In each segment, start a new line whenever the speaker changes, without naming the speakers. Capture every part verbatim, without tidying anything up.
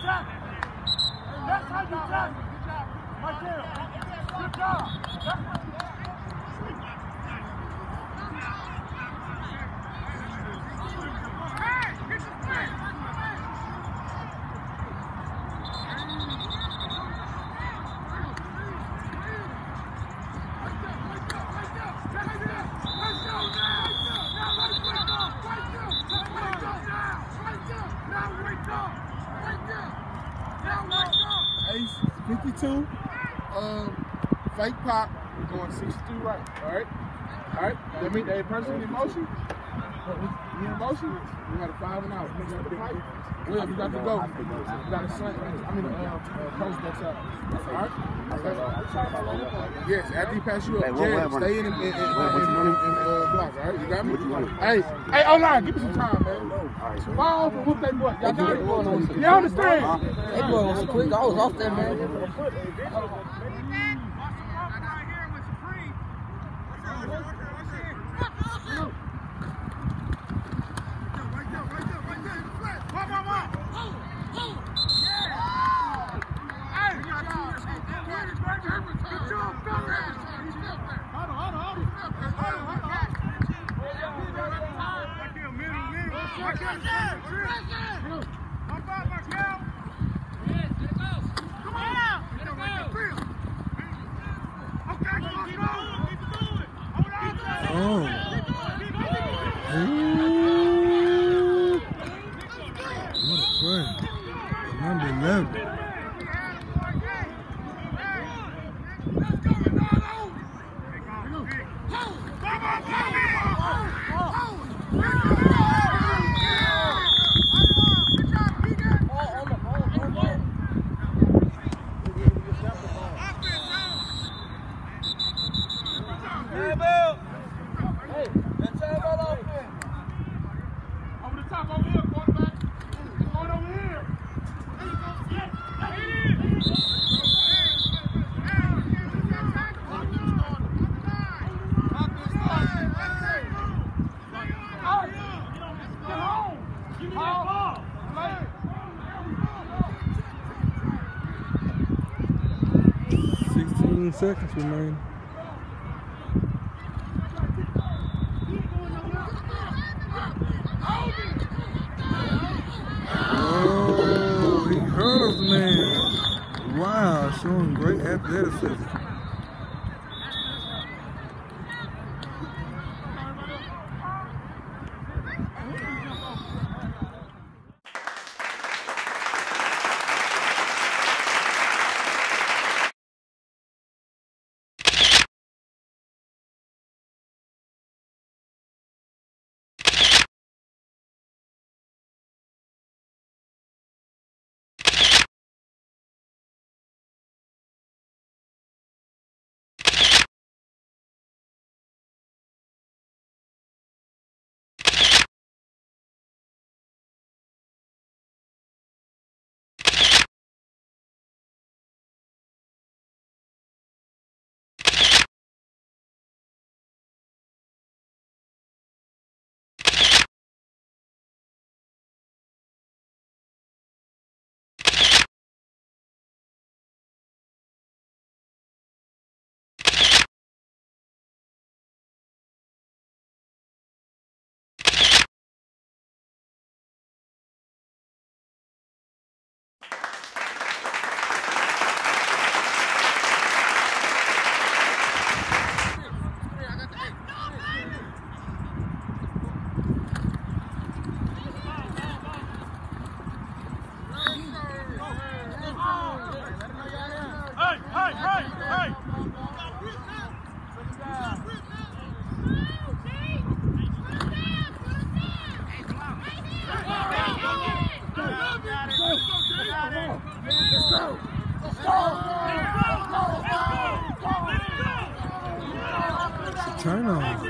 That's how you tackle. Right there. Good job.
Ace fifty-two, um, fake pop, we're going sixty-two right, all right? All right, that means that person in motion, you in motion, we got a five and out. You got the fight, well, you got to go. You got to slant, I mean, uh, uh, post that's up, all right? Okay. Yes, after he pass you up, Jared, stay in and, and, and, and, and uh, block, all right? You got me? Hey, hey, O-line, give me some time, man. Ball over, whoop that boy. Y'all got it? You understand?
That boy was quick. I was off that, man.
sixteen seconds remain. Oh, he hurdles the man. Wow, showing great athleticism. Turn on.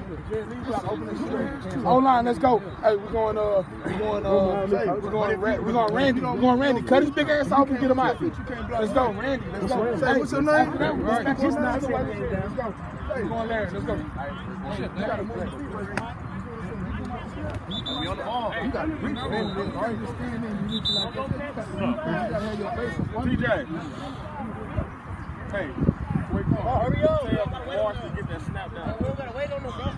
Hold on, let's go. Hey, we're going, uh, we're going, uh, we're going, we're going Randy. We're going Randy. Cut his big ass off and get him out. Let's go, Randy. Let's go. Hey, what's your name? Let's go. Let's go. We're going Larry. Let's go. You gotta move. We on the ball. You got to reach in. All right, just stand in. You need to like that. You gotta have your face. T J. Hey, wait, come on. Hurry up. Tell Mark to get that snap down. We gotta wait on them, bro. Let's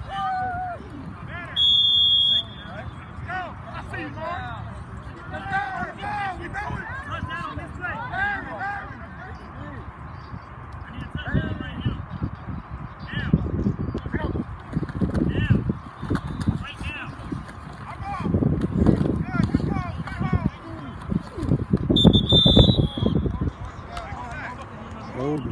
go. I see you, Mark. Let's go. Let's go. We know it. Touchdown on this play. Larry, Larry. I need a touchdown right here. Down. Down. Right now. I'm off. Good, good ball. Good ball.
Hold it.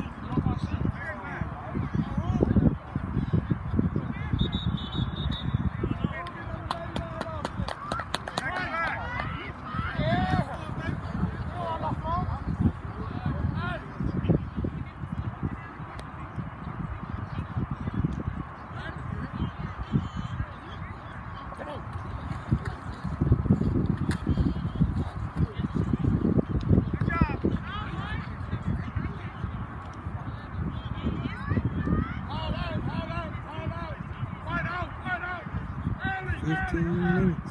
fifteen minutes.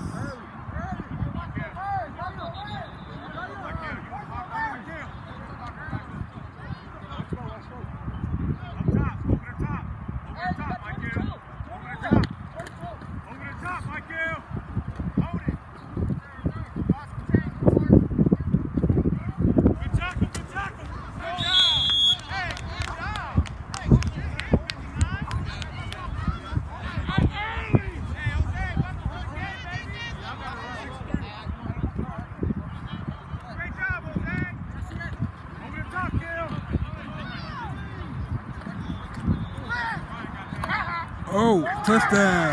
Oh, touchdown.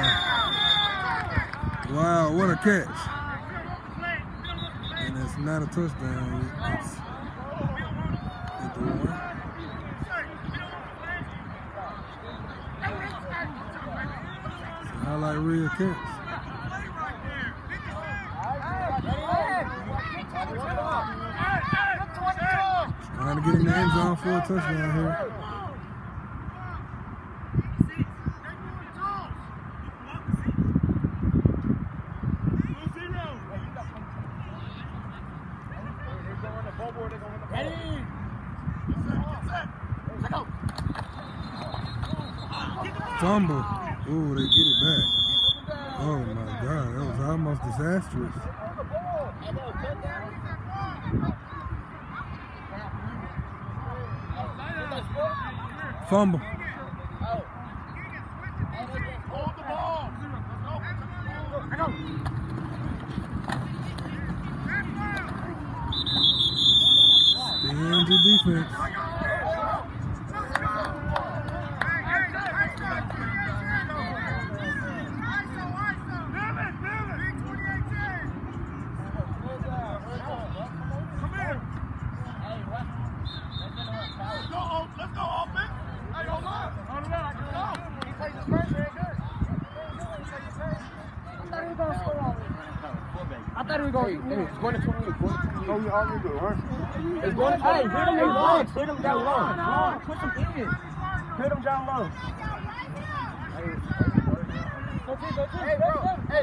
Wow, what a catch. And it's not a touchdown. It's at the one. It's a highlight reel catch. Trying to get in the end zone for a touchdown here. Fumble. Ooh, they get it back. Oh my God, that was almost disastrous. Fumble. Stand your defense.
I thought we were going to
It's going to twenty-eight. Oh, you already do, huh?
It's going to Hey, hit him in lunch. Hit him down low. Put him in. Hit him down low. Hey, bro. Hey,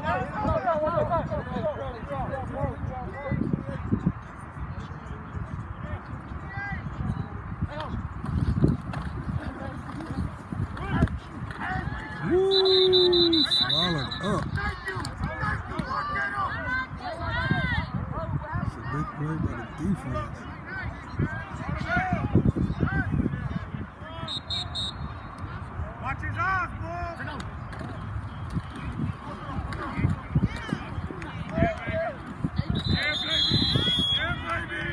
Woo! Swallowed up. It's a big play by the defense.
Watch his eyes, boy. Yeah, baby. Yeah, baby. Yeah, baby.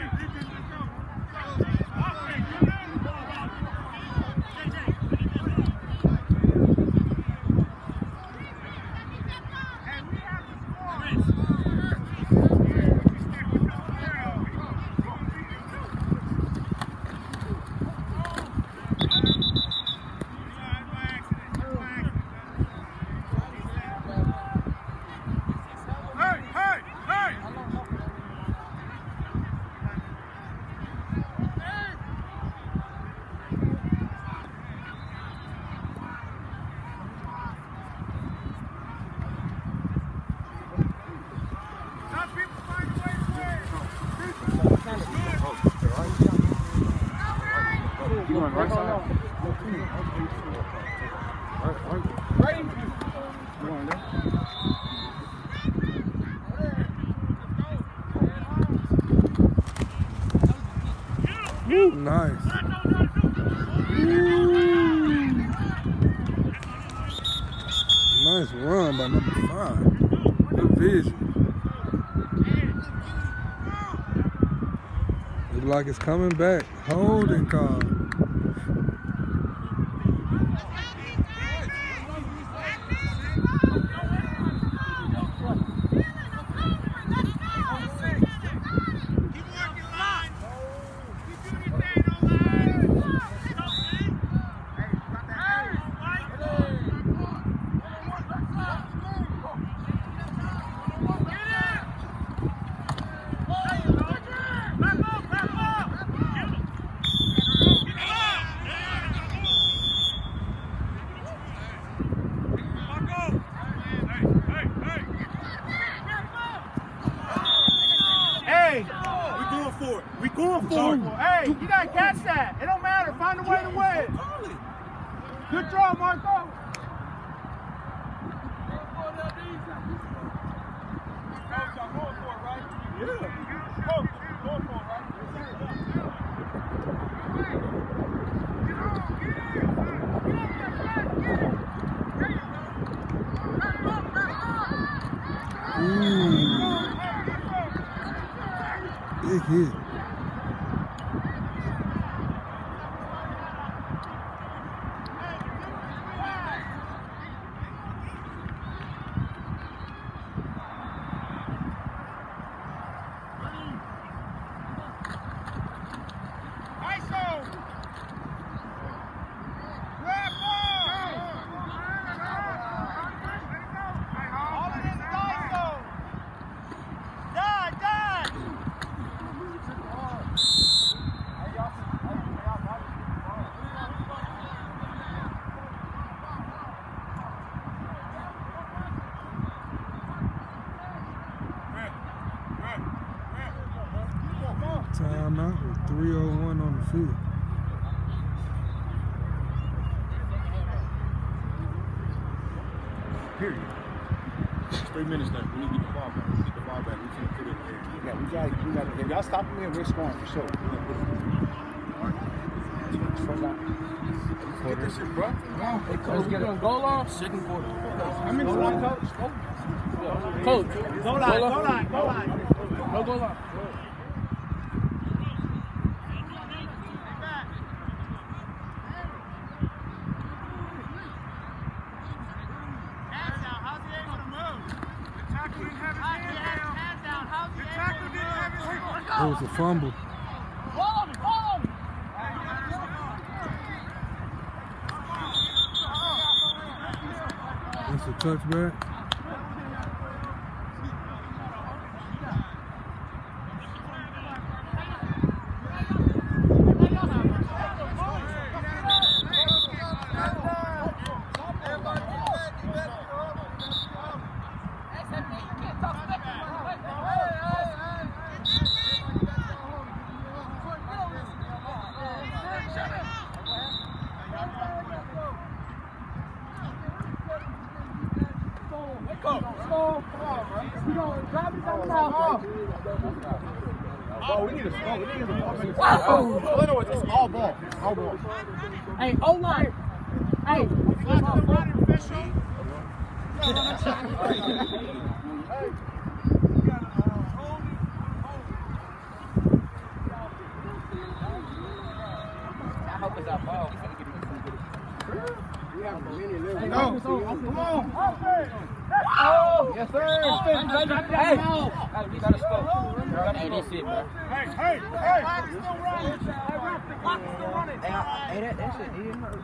Nice. Nice run by number five. Good vision. Looks like it's coming back. Holding call.
Hey, you gotta catch that. It don't matter. Find a way to win. Good draw, Marco.
Big hit. Timeout with three oh one on the field.
Period. It's three minutes left. We need to get the ball back. We get the ball back. We can't put it in there.
Yeah, we got, we got. If y'all stop them there, we're scoring for sure.
Get this shit, bro.
Let's get a goal on.
Second quarter.
How many line, coach? Coach.
Go line, go line, go line.
No goal line.
It was a fumble. It's a touchback.
Oh, we need a score. We need a ball. Wow. It's all ball. All ball. Hey, O-line. Hey. I hope it's our ball. No. Come on. Oh, yes, sir. Hey, you got to score. Hey, that's it, bro.
Hey, hey, hey.
Hey, that, that shit didn't hurt.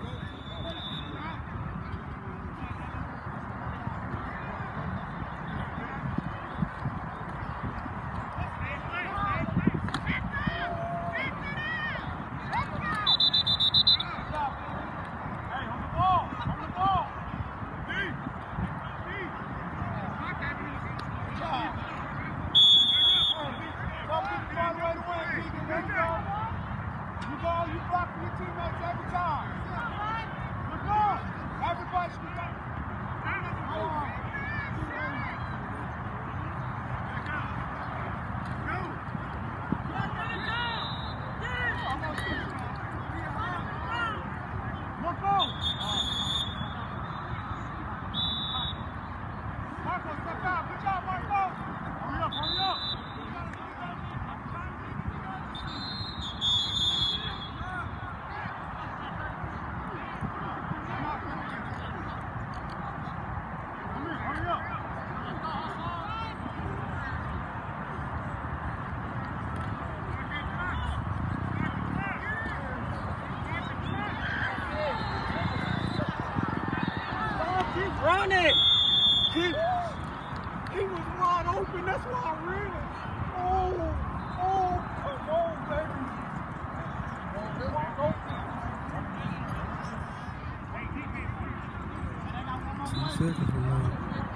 Run it!
He, he was wide open. That's why I ran. Oh, oh, come on, baby. Wide open.
Two seconds remaining.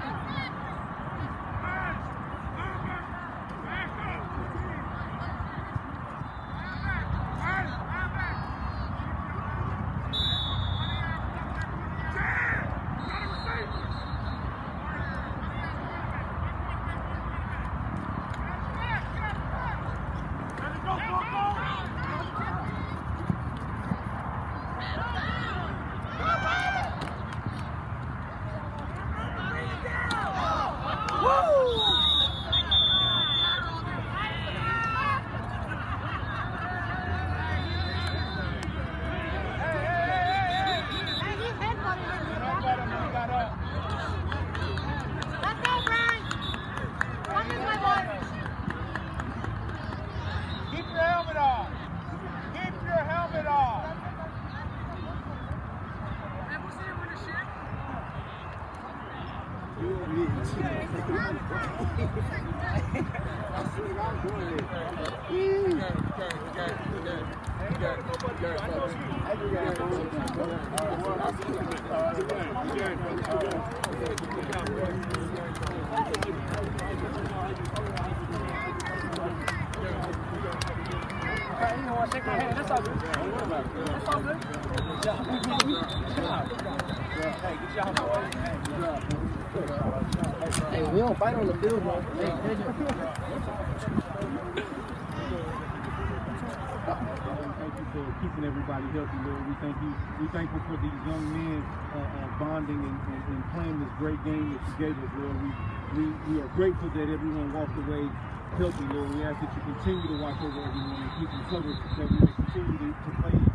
Hey, we don't fight on the field, bro. Hey,
thank you for keeping everybody healthy, Lord. We thank you. We thankful for these young men uh, uh, bonding and, and, and playing this great game that you gave us, Lord. We, we we are grateful that everyone walked away healthy, Lord. We ask that you continue to watch over everyone and keep them covered, that we may continue to, to play